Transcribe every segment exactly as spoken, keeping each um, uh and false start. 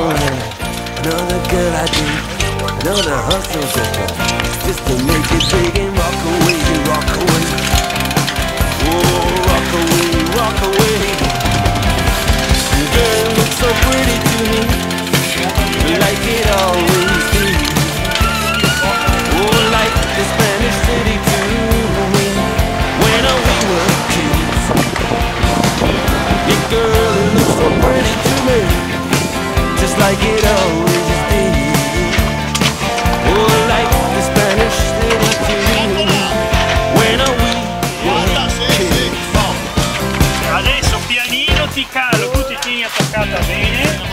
morning, another girl I did, another hustle zipper, just to make it big and rock away, rock away. Oh, rock away, rock away. Girl looks so pretty to me, like it always did. Oh, like the Spanish city to me, when we were kids. Your girl looks so pretty to me, just like it always did. Oh, like the Spanish city to me, when we were kids. Adesso pianino ti calo, tu ti tieni attaccata bene.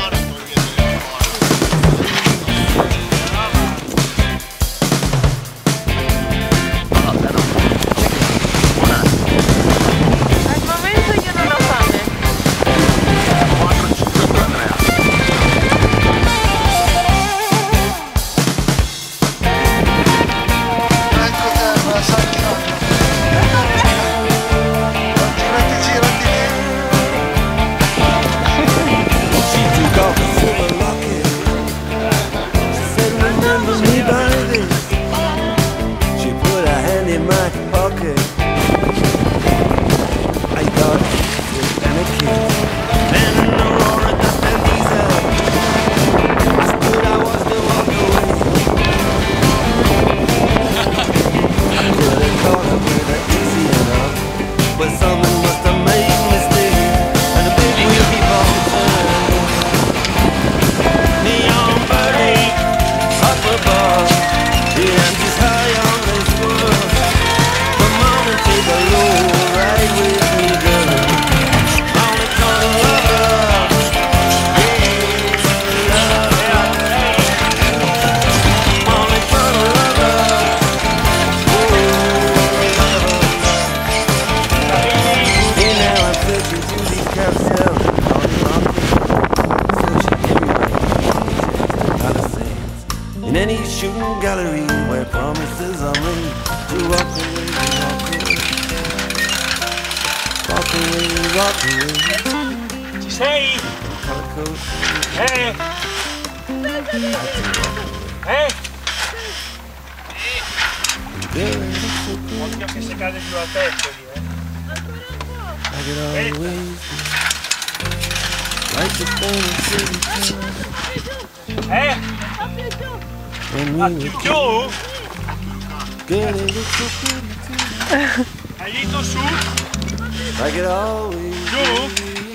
In any shooting gallery where promises are made to walk away, walk away, walk away, walk away. Ci sei? Eh? Eh? Occhio che si cade giù a tetto lì, eh? Eh? Ma più giù? Hai dito su? Giù?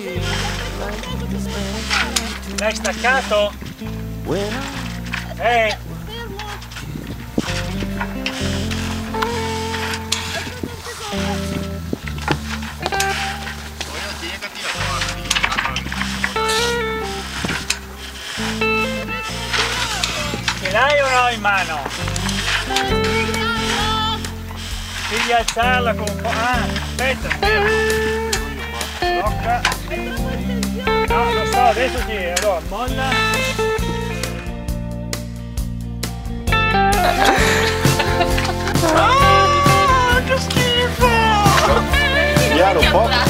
L'hai staccato? Eh? Ce l'hai o no in mano? Devi alzarla con un po'. Ah, aspetta, fermo. Tocca. No, lo so, adesso ti. Allora, molla. Ah, che schifo! Piano, un po'.